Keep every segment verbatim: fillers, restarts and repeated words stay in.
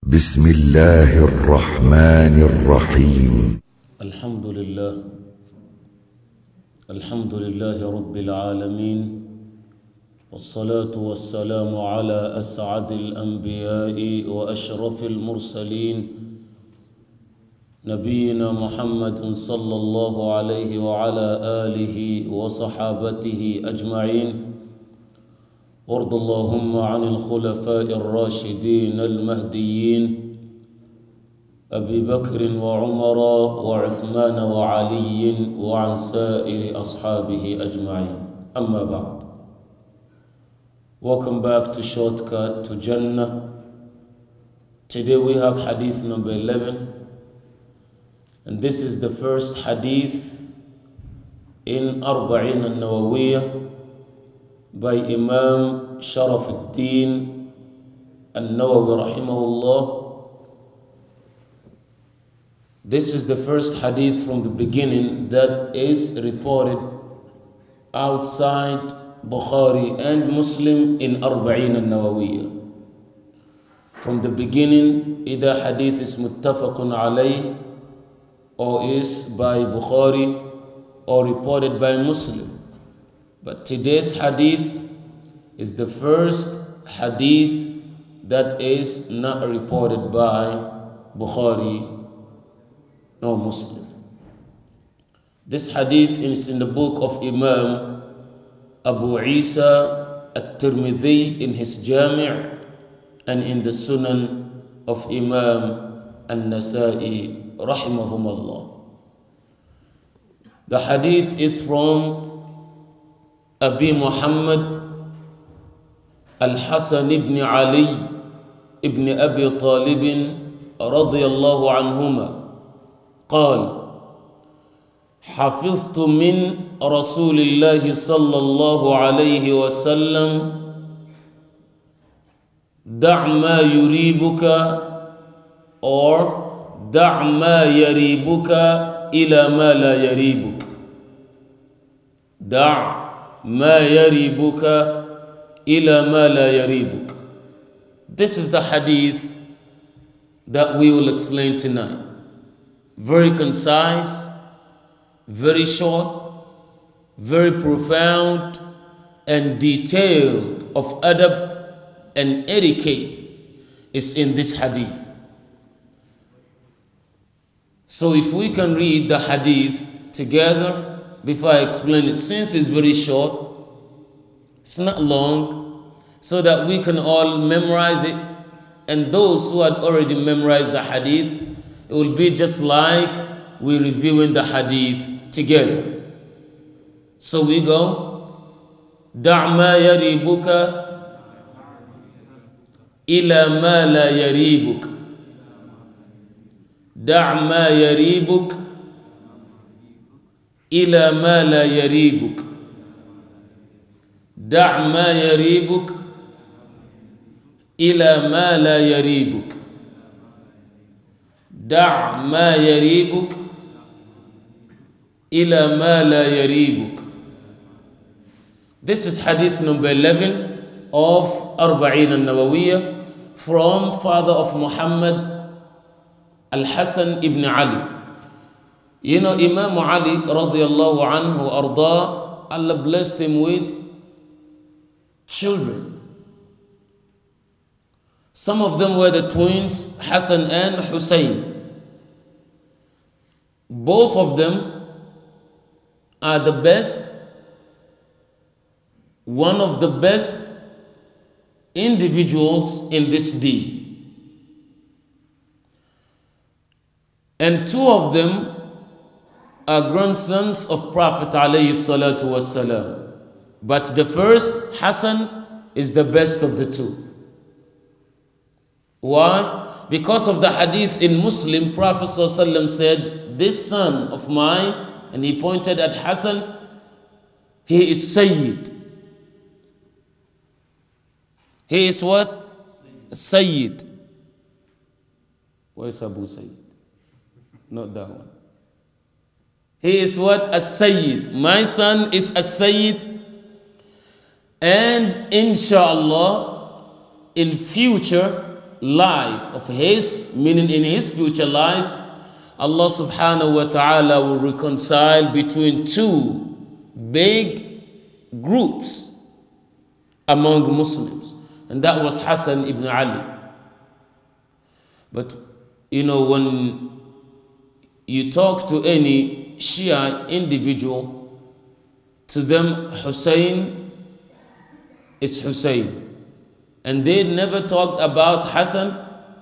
بسم الله الرحمن الرحيم. الحمد لله الحمد لله رب العالمين، والصلاة والسلام على أسعد الأنبياء وأشرف المرسلين نبينا محمد صلى الله عليه وعلى آله وصحابته أجمعين. وارض اللهم عن الخلفاء الراشدين المهديين أبي بكر وعمر وعثمان وعلي وعن سائر أصحابه أجمعين. أما بعد. Welcome back to Shortcut to Jannah. Today we have hadith number eleven, and this is the first hadith in Arba'in al-Nawawiyah by Imam Sharafuddin al-Nawawi rahimahullah. This is the first hadith from the beginning that is reported outside Bukhari and Muslim in Arba'in al-Nawawiyah. From the beginning, either hadith is muttafaqun alayh or is by Bukhari or reported by Muslim. But today's hadith is the first hadith that is not reported by Bukhari nor Muslim. This hadith is in the book of Imam Abu Isa at-Tirmidhi in his Jami' and in the Sunan of Imam An-Nasa'i rahimahumullah. The hadith is from Abi Muhammad Al-Hasan ibn Ali ibn Abi Talib radiyallahu anhuma قال: حفظت من رسول الله صلى الله عليه وسلم دع ما يريبك or دع ما يريبك إلى ما لا يريبك. دع ما يريبك إلى ما لا يريبك. This is the hadith that we will explain tonight. Very concise, very short, very profound and detailed of adab and etiquette is in this hadith. So if we can read the hadith together before I explain it, since it's very short, it's not long, so that we can all memorize it, and those who had already memorized the hadith, it will be just like we're reviewing the hadith together. So we go, دع ما يريبك إلى ما لا يريبك. دع ما يريبك إلى ما لا يريبك. دع ما يريبك إلى ما لا يريبك. دع ما يريبك إلى ما لا يريبك. This is hadith number eleven of Arba'in al-Nawawiyah from father of Muhammad Al-Hasan ibn Ali. You know, Imam Ali radiyallahu anhu arda, Allah blessed him with children. Some of them were the twins Hassan and Hussein. Both of them are the best, one of the best individuals in this deen. And two of them are grandsons of Prophet alayhi salatu wasalam. But the first, Hassan, is the best of the two. Why? Because of the hadith in Muslim, Prophet sallallahu alaihi wasallam said, this son of mine, and he pointed at Hassan, he is Sayyid. He is what? Sayyid. Where's Abu Sayyid? Not that one. He is what? A Sayyid. My son is a Sayyid. And inshallah, in future, life of his, meaning in his future life, Allah subhanahu wa ta'ala will reconcile between two big groups among Muslims. And that was Hassan ibn Ali. But, you know, when you talk to any Shia individual, to them Hussein is Hussein. And they never talked about Hassan.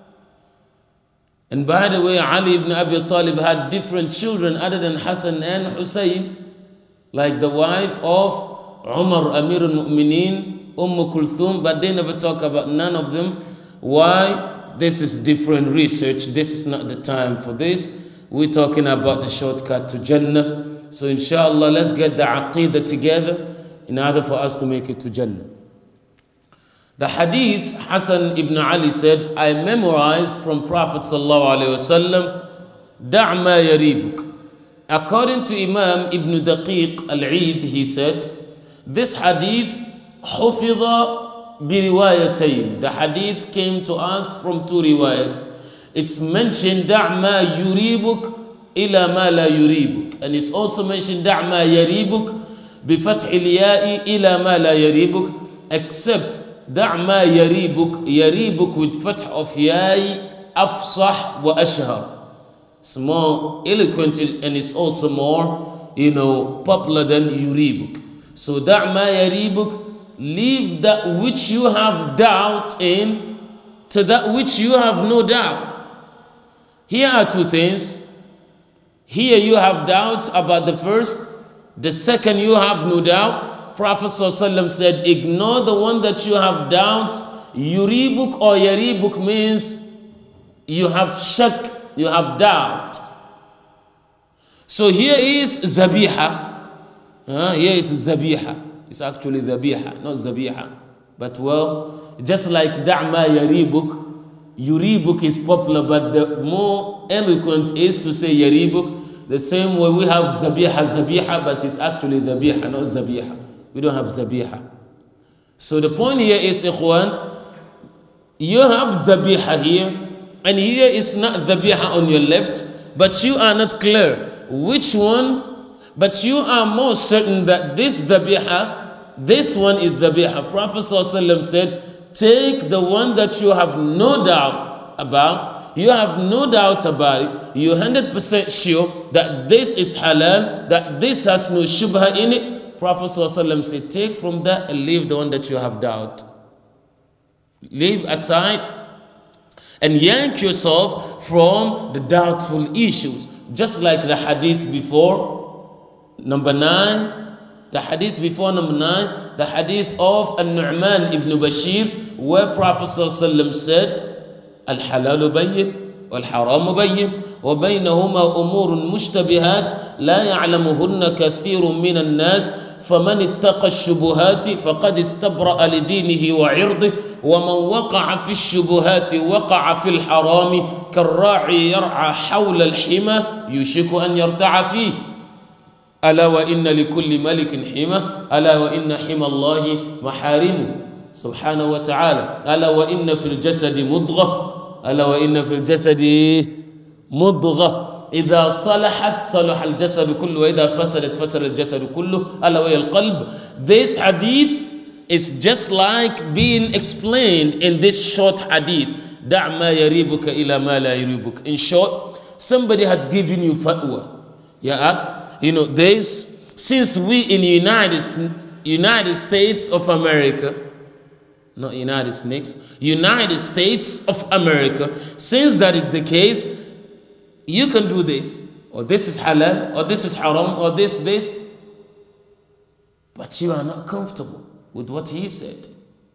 And by the way, Ali ibn Abi Talib had different children other than Hassan and Hussein, like the wife of Umar Amir al-Mu'mineen, Umm Kulthum, but they never talk about none of them. Why? This is different research. This is not the time for this. We're talking about the shortcut to Jannah. So inshallah, let's get the Aqidah together in order for us to make it to Jannah. The hadith, Hassan ibn Ali said, I memorized from Prophet sallallahu alaihi wasallam, Da'ma yaribuk. According to Imam Ibn Daqiq al-Eid, he said, this hadith, حفظ بروايتين. The hadith came to us from two riwayats. It's mentioned, Da'ma yuribuk ila ma la yuribuk. And it's also mentioned, Da'ma yaribuk bifath al-ya'i ila ma la yaribuk, except دعما يريبك يريبك with fath of yai afsah wa ashhar. It's more eloquent and it's also more, you know, popular than yuribuk. So da'ma yaribuk, leave that which you have doubt in to that which you have no doubt. Here are two things. Here you have doubt about the first. The second you have no doubt. Prophet ﷺ said, ignore the one that you have doubt. Yuribuk or yaribuk means you have shak, you have doubt. So here is zabiha. Uh, here is zabiha. It's actually zabiha, not zabiha. But well, just like da'ma yaribuk, yuribuk is popular, but the more eloquent is to say yaribuk. The same way we have zabiha, zabiha, but it's actually zabiha, not zabiha. We don't have zabiha. So the point here is, ikhwan, you have zabiha here, and here is not zabiha on your left, but you are not clear which one, but you are more certain that this zabiha, this one is zabiha. Prophet ﷺ said, take the one that you have no doubt about, you have no doubt about it, you're one hundred percent sure that this is halal, that this has no shubha in it. Prophet ﷺ said, take from that and leave the one that you have doubt. Leave aside and yank yourself from the doubtful issues. Just like the hadith before, number nine, the hadith before number nine, the hadith of An-Nu'man ibn Bashir, where Prophet ﷺ said, Al-halalu bayyin, wal-haramu bayyin, وبينهما أمور مشتبهات لا يعلمهن كثير من الناس فمن اتقى الشبهات فقد استبرأ لدينه وعرضه ومن وقع في الشبهات وقع في الحرام كالراعي يرعى حول الحمى يوشك أن يرتع فيه ألا وإن لكل ملك حمى ألا وإن حمى الله محارمه سبحانه وتعالى ألا وإن في الجسد مضغة ألا وإن في الجسد مضغة إذا صلحت صلح الجسد كله وإذا فسدت فسد الجسد كله ألا وهي القلب. This hadith is just like being explained in this short hadith. دع ما يريبك إلى ما لا يريبك. In short, somebody has given you fatwa. Yeah, you know, this, since we in the United, United States of America, not United States, United States of America, since that is the case, you can do this, or this is halal, or this is haram, or this, this. But you are not comfortable with what he said.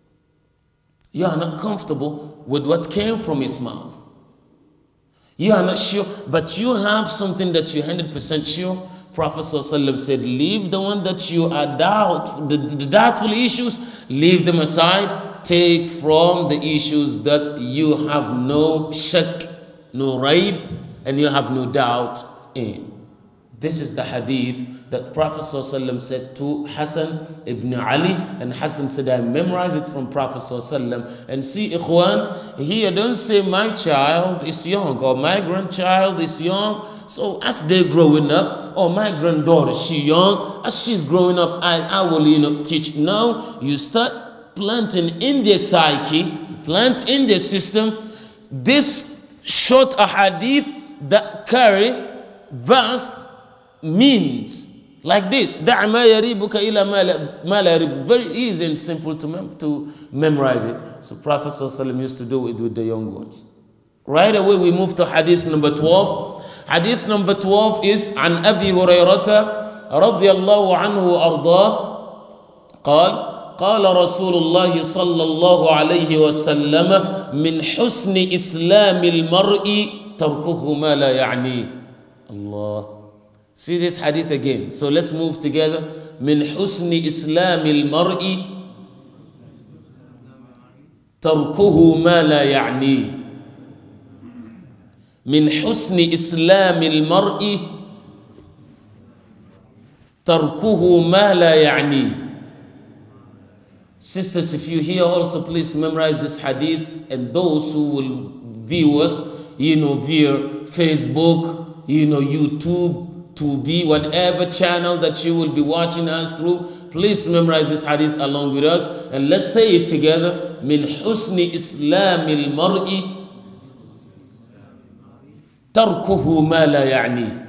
You are not comfortable with what came from his mouth. You are not sure, but you have something that you're one hundred percent sure. Prophet ﷺ said, leave the one that you are doubt, the, the doubtful issues, leave them aside. Take from the issues that you have no shak, no raib, and you have no doubt in. This is the hadith that Prophet ﷺ said to Hassan ibn Ali, and Hassan said, I memorized it from Prophet ﷺ. And see, ikhwan, here don't say my child is young or my grandchild is young. So as they're growing up, or my granddaughter, she young, as she's growing up, I, I will, you know, teach. No, you start planting in their psyche, plant in their system, this short ahadith that carry vast means like this. دع ما يريبك إلى ما لا يريبك. Very easy and simple to, mem to memorize it. So Prophet ﷺ used to do it with the young ones. Right away we move to hadith number twelve. Hadith number twelve is عن أبي هريرة رضي الله عنه وأرضاه قال قال رسول الله صلى الله عليه وسلم من حسن إسلام المرء تركه ما لا يعنيه. Allah. See this hadith again. So let's move together. من حسن إسلام المرء تركه ما لا يعنيه. من حسن إسلام المرء تركه ما لا يعنيه. Sisters, if you hear also, please memorize this hadith, and those who will view us, you know, via Facebook, you know, YouTube, Tubi, whatever channel that you will be watching us through, please memorize this hadith along with us, and let's say it together. من حسن إسلام المرء تركه ما لا يعنيه.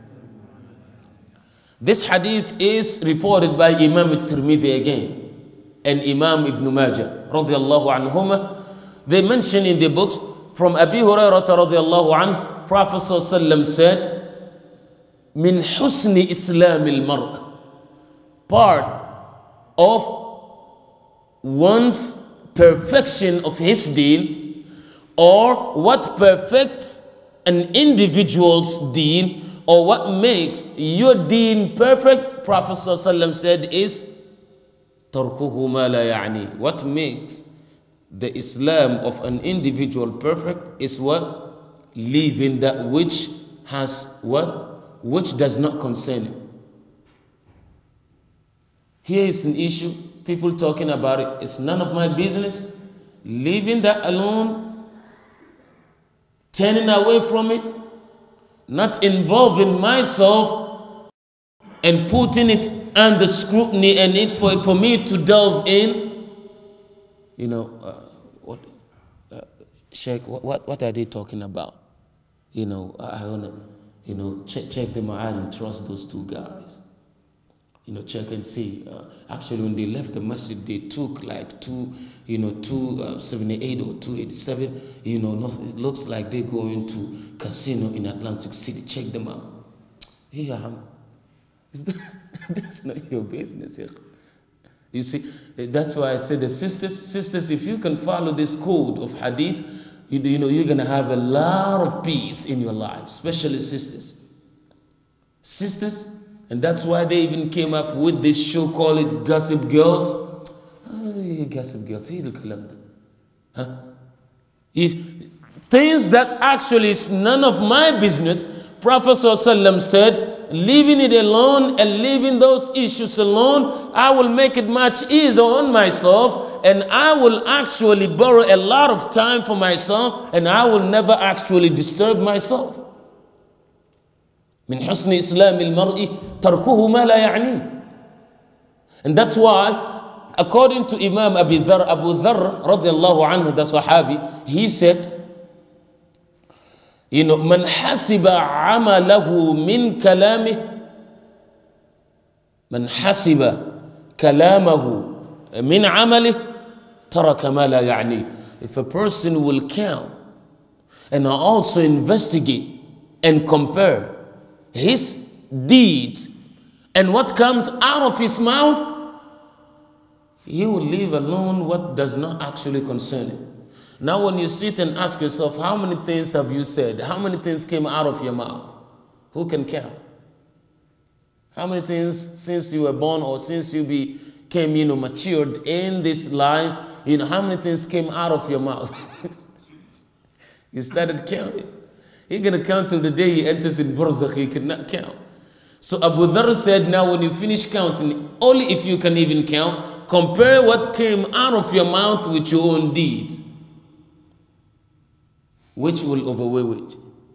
This hadith is reported by Imam al-Tirmidhi again, and Imam Ibn Majah radiyallahu anhuma. They mention in their books from Abi Hurairah radiyallahu anhu, Prophet sallallahu alaihi wasallam said, min husni islam al-mar', part of one's perfection of his deen, or what perfects an individual's deen, or what makes your deen perfect, Prophet sallallahu alaihi wasallam said, is تركه ما لا يعني. What makes the Islam of an individual perfect is what? Leaving that which has what? Which does not concern him. Here is an issue, people talking about it. It's none of my business. Leaving that alone, turning away from it, not involving myself and putting it under scrutiny and it for, for me to delve in. You know, uh, what, uh, Sheikh, what, what, what are they talking about? You know, I, I want to, you know, check, check them out and trust those two guys. You know, check and see. Uh, actually, when they left the masjid, they took like two, you know, two seventy-eight or two eighty-seven. You know, not, it looks like they're going to casino in Atlantic City. Check them out. Yeah, I'm, is that, that's not your business here. You see, that's why I said the sisters, sisters, if you can follow this code of hadith, you, you know, you're going to have a lot of peace in your life, especially sisters. Sisters, and that's why they even came up with this show called Gossip Girls. Oh, Gossip Girls. Huh? Things that actually is none of my business. Prophet ﷺ said, leaving it alone and leaving those issues alone, I will make it much easier on myself, and I will actually borrow a lot of time for myself, and I will never actually disturb myself. من حسن إسلام المرء تركه ما لا يعنيه. And that's why, according to Imam Abi Dharr, Abu Dharr radiallahu anhu, the Sahabi, he said, you know, من حسب عمله من كلامه من حسب كلامه من عمله ترك ما لا يعنيه. If a person will count and also investigate and compare his deeds and what comes out of his mouth, he will leave alone what does not actually concern him. Now when you sit and ask yourself, how many things have you said? How many things came out of your mouth? Who can count? How many things since you were born or since you became, you know, matured in this life, you know, how many things came out of your mouth? You started counting. He's going to count till the day he enters in Barzakh, he cannot count. So Abu Dharr said, now when you finish counting, only if you can even count, compare what came out of your mouth with your own deeds. Which will overweigh which?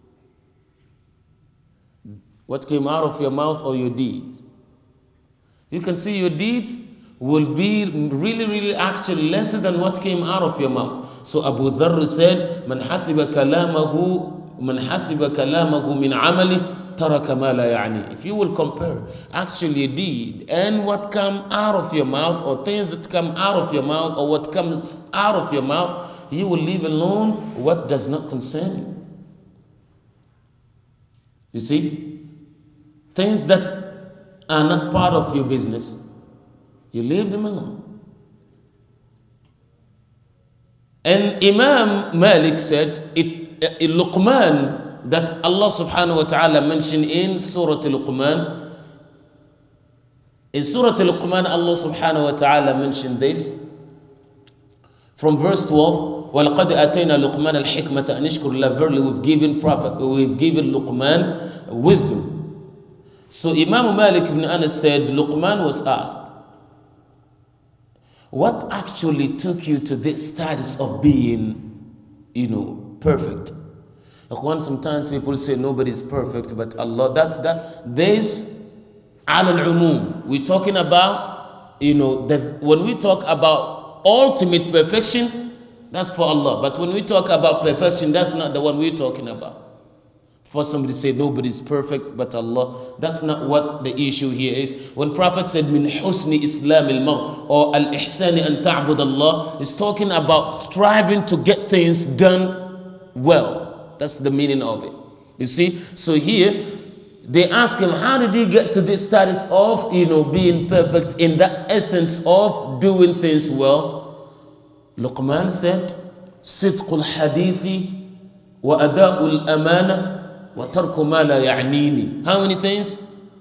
What came out of your mouth or your deeds? You can see your deeds will be really, really actually lesser than what came out of your mouth. So Abu Dharr said, "Man hasiba kalamahu, man hasiba kalamahu min amali, taraka ma la ya'ni." If you will compare actually a deed and what come out of your mouth, or things that come out of your mouth, or what comes out of your mouth, you will leave alone what does not concern you. You see, things that are not part of your business, you leave them alone. And Imam Malik said, it, it Luqman, that Allah subhanahu wa ta'ala mentioned in Surah Luqman. In Surah Luqman, Allah subhanahu wa ta'ala mentioned this. From verse twelve, وَلَقَدْ أَتَيْنَا لُقْمَانَ الْحِكْمَةَ أَنِ اشْكُرْ لِلَّهِ. Verily we've given prophet, we've given Luqman wisdom. So Imam Malik ibn Anas said, Luqman was asked, what actually took you to this status of being, you know, perfect? One, sometimes people say nobody's perfect, but Allah, that's that. There's al-umum. We're talking about, you know, that when we talk about ultimate perfection, that's for Allah. But when we talk about perfection, that's not the one we're talking about. For somebody to say nobody's perfect but Allah, that's not what the issue here is. When Prophet said min husni islam al-mar, or al-ihsani an ta'bud Allah, is talking about striving to get things done well. That's the meaning of it. You see? So here they ask him, how did he get to this status of, you know, being perfect in the essence of doing things well? Luqman said, sidqul hadithi wa ada'ul amana wa tarku ma la ya'nini. How many things?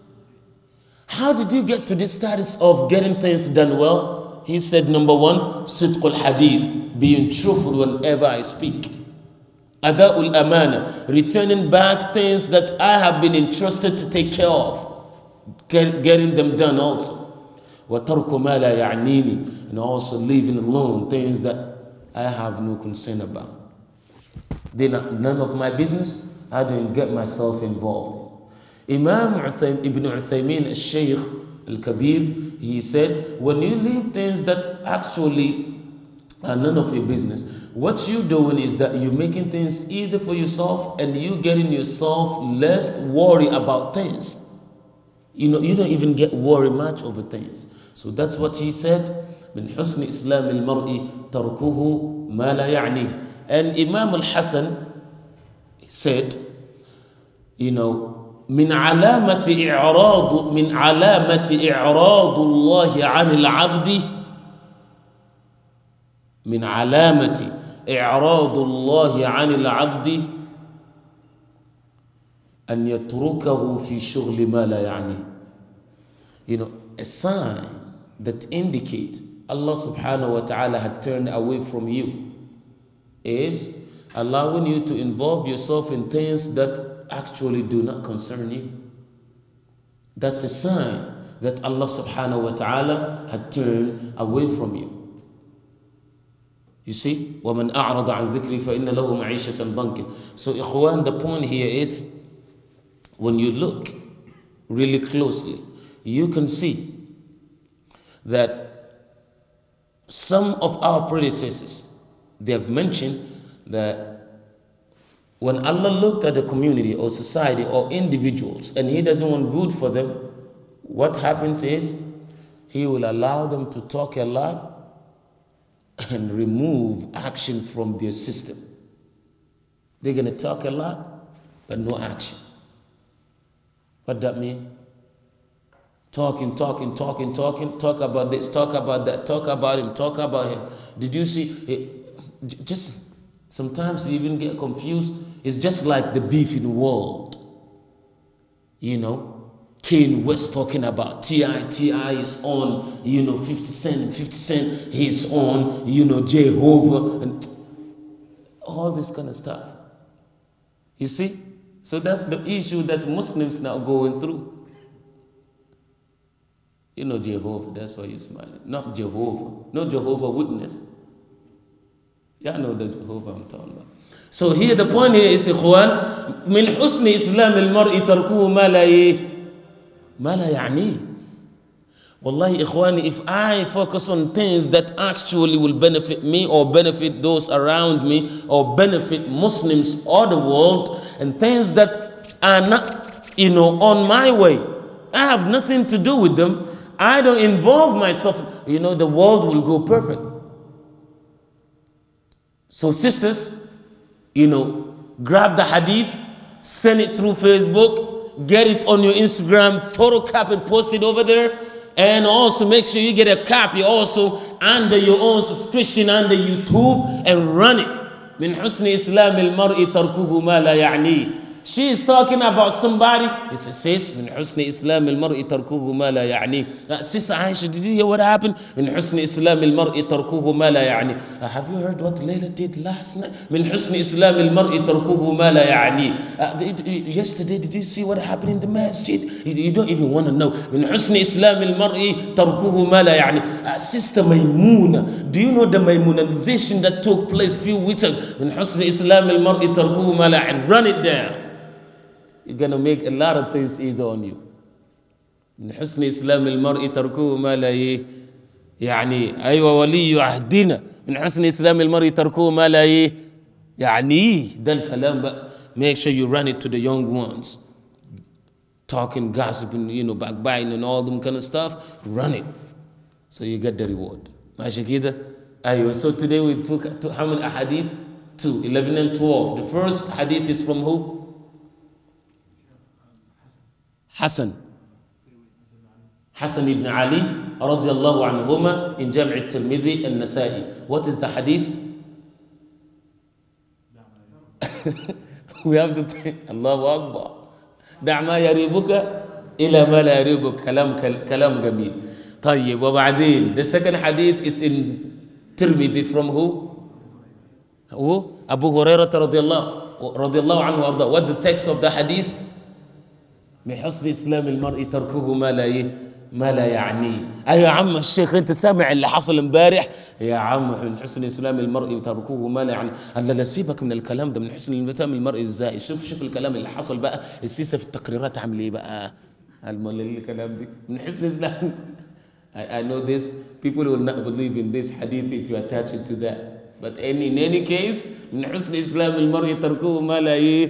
How did you get to this status of getting things done well? He said, number one, sidqul hadith, being truthful whenever I speak. Ada'ul amana, returning back things that I have been entrusted to take care of, get, getting them done also. Wa tarku ma la ya'nini, and also leaving alone things that I have no concern about. They're not, none of my business. I didn't get myself involved. Imam Uthaym, Ibn Uthaymeen al-Shaykh al-Kabir, he said, when you leave things that actually are none of your business, what you're doing is that you're making things easy for yourself, and you getting yourself less worry about things. You know, you don't even get worried much over things. So that's what he said. Min husni islam al-mar'i tarkuhu ma la ya'ni. And Imam al-Hasan said, you know, min alamati i'radu min alamati i'radu Allah 'an al-'abdi min alamati i'radu Allah 'an al-'abdi an yatrukahu fi shughli ma la ya'ni. You know, a sign that indicate Allah subhanahu wa ta'ala had turned away from you is allowing you to involve yourself in things that actually do not concern you. That's a sign that Allah subhanahu wa ta'ala had turned away from you. You see? وَمَنْ أَعْرَضَ عَنْ ذِكْرِي فَإِنَّ لَهُ مَعِيشَةً ضَنْكًا. So ikhwan, the point here is, when you look really closely, you can see that some of our predecessors, they have mentioned that when Allah looked at the community or society or individuals and He doesn't want good for them, what happens is He will allow them to talk a lot and remove action from their system. They're going to talk a lot, but no action. What that mean? Talking, talking, talking, talking, talk about this, talk about that, talk about him, talk about him. Did you see it? Just sometimes you even get confused. It's just like the beef in the world. You know, Kanye West talking about T I T I is on, you know, fifty cent, fifty cent, he's on, you know, Jehovah, and all this kind of stuff. You see? So that's the issue that Muslims now going through. You know Jehovah, that's why you're smiling. Not Jehovah, not Jehovah Witness. Y'all know the Jehovah I'm talking about. So here the point here is, إخوان, من حسن إسلام المرء تركه ما لا ما لا يعنيه. Wallahi, إخواني, if I focus on things that actually will benefit me or benefit those around me or benefit Muslims or the world, and things that are not, you know, on my way, I have nothing to do with them, I don't involve myself, you know, the world will go perfect. So sisters, you know, grab the hadith, send it through Facebook, get it on your Instagram, photocopy and post it over there, and also make sure you get a copy also under your own subscription under YouTube and run it. من حسن إسلام المرء تركه ما لا يعنيه. She is talking about somebody. It says, من حسن إسلام المرء تركه ما لا يعني. Sister Aisha, did you hear what happened? من حسن إسلام المرء تركه ما لا يعني. Have you heard what Layla did last night? من حسن إسلام المرء تركه ما لا يعني. Uh, yesterday, did you see what happened in the masjid? You, you don't even want to know. من حسن إسلام المرء تركه ما لا يعني. Uh, Sister Maymuna, do you know the Maymunization that took place a few weeks ago? من حسن إسلام المرء تركه ما لا يعني. Run it down. You're going to make a lot of things easy on you. من حسن إسلام المرء تركه ما لا يعني. أيوة ولي عهدنا. من حسن إسلام المرء تركه ما لا يعني. ده الكلام بقى. Make sure you run it to the young ones. Talking, gossiping, you know, backbiting and all them kind of stuff. Run it. So you get the reward. ماشي كده. أيوة. So today we took, took how many hadith? Two, eleven and twelve. The first hadith is from who? Hassan. Hassan ibn Ali رضي الله عنهما in جامع الترمذي النسائي. What is the hadith? We have to think. Allahu Akbar. دع ما يريبك إلى ما لا يريبك. كلام كلام جميل. طيب وبعدين the second hadith is in Tirmidhi from who? Who? Abu Hurairah رضي الله رضي الله عنه وأرضاه. What the text of the hadith? من حسن إسلام المرء تركه ما لا ما لا يعنيه. أيوة يا عم الشيخ أنت سامع اللي حصل امبارح؟ يا عم من حسن إسلام المرء تركه ما لا يعني. ألا لا سيبك من الكلام ده. من حسن إسلام المرء إزاي؟ شوف شوف الكلام اللي حصل بقى. السيسة في التقريرات عامل إيه بقى؟ الكلام دي من حسن إسلام. I, I know this. People will not believe in this hadith if you attach it to that. But any, in any case, من حسن إسلام المرء تركه ما لا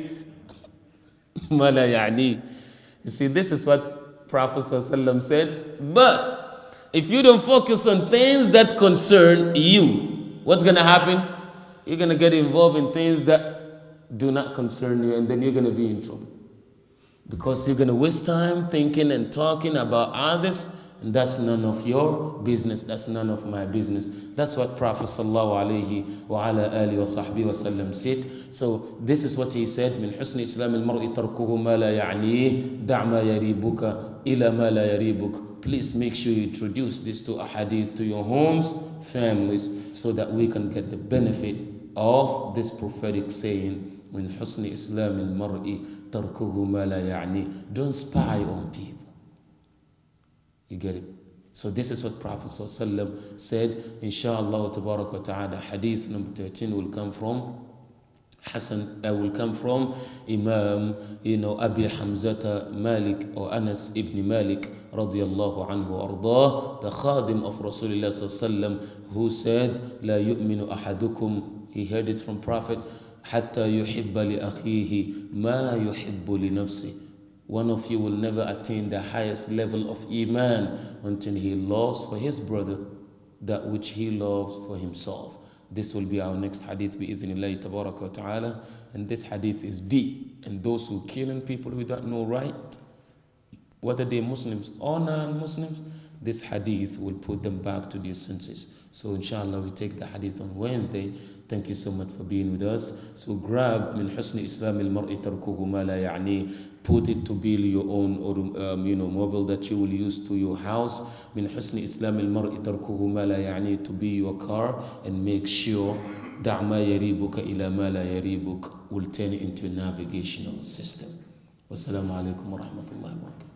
ما لا يعني. You see, this is what Prophet ﷺ said. But if you don't focus on things that concern you, what's going to happen? You're going to get involved in things that do not concern you, and then you're going to be in trouble. Because you're going to waste time thinking and talking about others, and that's none of your business. That's none of my business. That's what Prophet sallallahu alaihi wa ala alihi wa sahbihi wa sallam said. So this is what he said. من حسن إسلام المرء تركه ما لا يعنيه دع ما يريبك إلى ما لا يريبك. Please make sure you introduce this to a hadith to your homes, families, so that we can get the benefit of this prophetic saying. من حسن إسلام المرء تركه ما لا يعنيه. Don't spy on people. You get it? So this is what Prophet ﷺ said. Inshallah tabarak wa ta'ala. Hadith number thirteen will come from Hassan, uh, will come from Imam, you know, Abi Hamzata Malik or Anas ibn Malik radiyallahu anhu ardah, the khadim of Rasulullah ﷺ, who said, La yu'minu ahadukum. He heard it from Prophet, Hatta yuhibba li akhihi ma yuhibbu li nafsi. One of you will never attain the highest level of Iman until he loves for his brother that which he loves for himself. This will be our next hadith bi-idhnillahi tabaraka wa ta'ala. And this hadith is deep. And those who killing people who don't know right, whether they're Muslims or non-Muslims, this hadith will put them back to their senses. So inshallah we take the hadith on Wednesday. Thank you so much for being with us. So grab min husni islam al-mar'i tarkuhu ma la ya'ni. Put it to build your own or um, you know, mobile that you will use to your house. Min husni islam al-mar'i tarkuhu ma la ya'ni, to be your car, and make sure da' ma yaribuka ila ma la yaribuk will turn it into a navigational system. Wassalamu alaikum wa rahmatullahi wa barakatuh.